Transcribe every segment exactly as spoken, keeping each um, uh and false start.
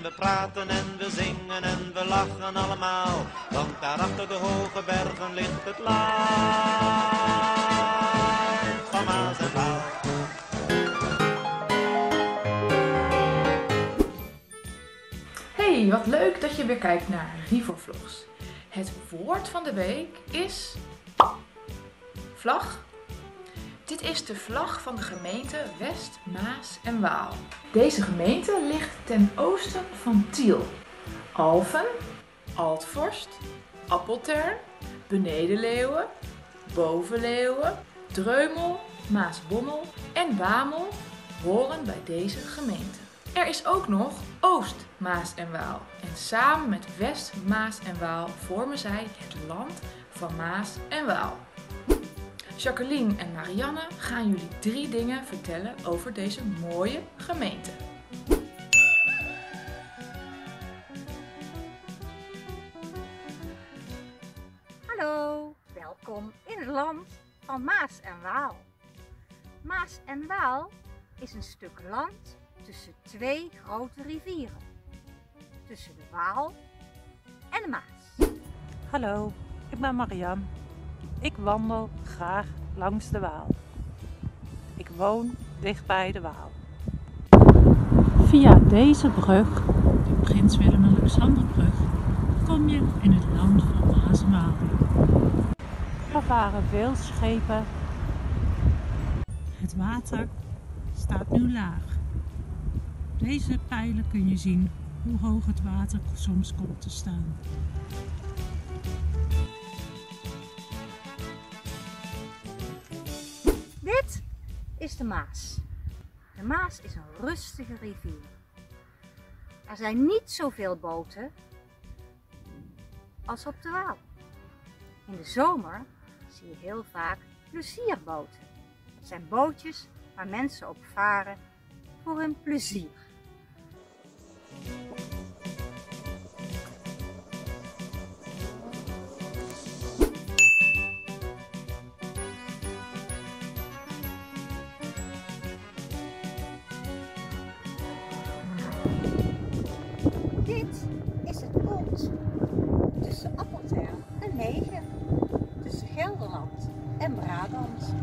we praten en we zingen en we lachen allemaal. Want daar achter de hoge bergen ligt het land van Maas en Waal. Hey, wat leuk dat je weer kijkt naar RivoVlogs. Het woord van de week is vlag. Dit is de vlag van de gemeente West Maas en Waal. Deze gemeente ligt ten oosten van Tiel. Alphen, Altforst, Appeltern, Benedenleeuwen, Bovenleeuwen, Dreumel, Maasbommel en Wamel horen bij deze gemeente. Er is ook nog Oost Maas en Waal en samen met West Maas en Waal vormen zij het land van Maas en Waal. Jacqueline en Marianne gaan jullie drie dingen vertellen over deze mooie gemeente. Hallo, welkom in het land van Maas en Waal. Maas en Waal is een stuk land tussen twee grote rivieren. Tussen de Waal en de Maas. Hallo, ik ben Marianne. Ik wandel graag langs de Waal. Ik woon dicht bij de Waal. Via deze brug, de Prins Willem-Alexanderbrug, kom je in het land van Maas en Waal. Er varen veel schepen. Het water staat nu laag. Op deze pijlen kun je zien hoe hoog het water soms komt te staan. Dit is de Maas. De Maas is een rustige rivier. Er zijn niet zoveel boten als op de Waal. In de zomer zie je heel vaak plezierboten. Het zijn bootjes waar mensen op varen voor hun plezier. Dit is het pont tussen Appeltern en Megen, tussen Gelderland en Brabant.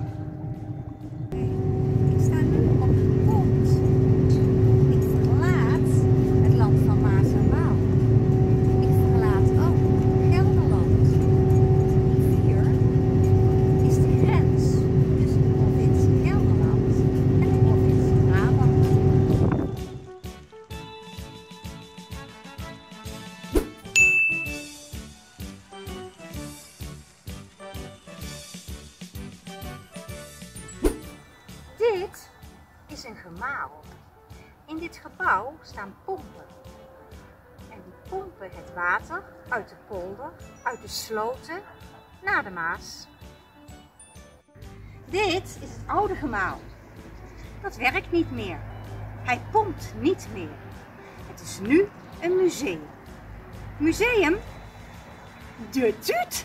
Ik sta nu op het pont. Ik verlaat het land van Maas en Waal. Ik verlaat ook Gelderland. Hier is de grens tussen de provincie Gelderland en de provincie Brabant. Dit is een gemaal. In dit gebouw staan pompen. En die pompen het water uit de polder, uit de sloten, naar de Maas. Dit is het oude gemaal. Dat werkt niet meer. Hij pompt niet meer. Het is nu een museum. Museum De Tuut.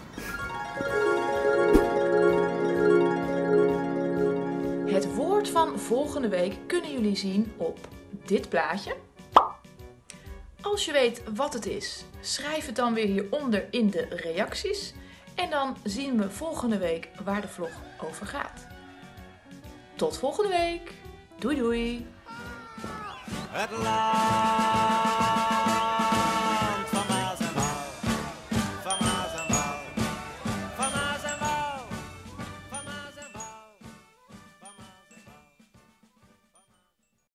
Het woord van volgende week kunnen jullie zien op dit plaatje. Als je weet wat het is, schrijf het dan weer hieronder in de reacties. En dan zien we volgende week waar de vlog over gaat. Tot volgende week. Doei doei. Het land